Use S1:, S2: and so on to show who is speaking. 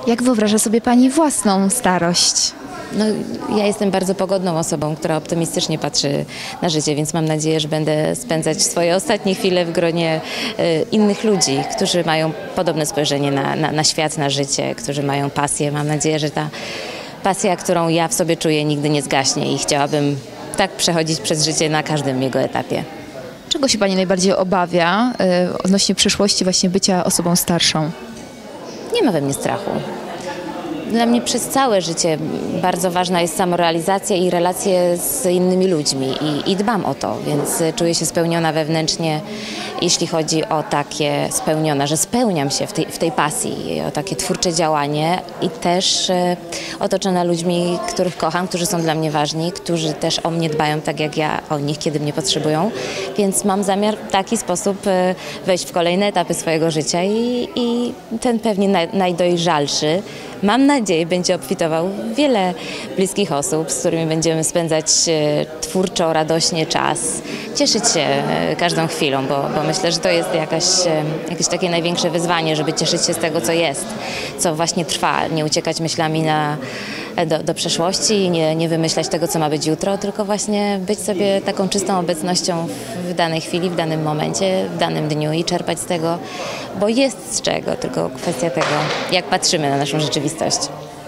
S1: Jak wyobraża sobie Pani własną starość?
S2: No, ja jestem bardzo pogodną osobą, która optymistycznie patrzy na życie, więc mam nadzieję, że będę spędzać swoje ostatnie chwile w gronie innych ludzi, którzy mają podobne spojrzenie na świat, na życie, którzy mają pasję. Mam nadzieję, że ta pasja, którą ja w sobie czuję, nigdy nie zgaśnie i chciałabym tak przechodzić przez życie na każdym jego etapie.
S1: Czego się Pani najbardziej obawia odnośnie przyszłości właśnie bycia osobą starszą?
S2: Nie ma we mnie strachu. Dla mnie przez całe życie bardzo ważna jest samorealizacja i relacje z innymi ludźmi i dbam o to, więc czuję się spełniona wewnętrznie, jeśli chodzi o takie spełniona, że spełniam się w tej pasji, o takie twórcze działanie i też otoczona ludźmi, których kocham, którzy są dla mnie ważni, którzy też o mnie dbają tak jak ja o nich, kiedy mnie potrzebują, więc mam zamiar w taki sposób wejść w kolejne etapy swojego życia i ten pewnie najdojrzalszy, mam nadzieję, będzie obfitował wiele bliskich osób, z którymi będziemy spędzać twórczo, radośnie czas, cieszyć się każdą chwilą, bo myślę, że to jest jakieś takie największe wyzwanie, żeby cieszyć się z tego, co jest, co właśnie trwa, nie uciekać myślami do przeszłości, nie wymyślać tego, co ma być jutro, tylko właśnie być sobie taką czystą obecnością w danej chwili, w danym momencie, w danym dniu i czerpać z tego, bo jest z czego, tylko kwestia tego, jak patrzymy na naszą rzeczywistość.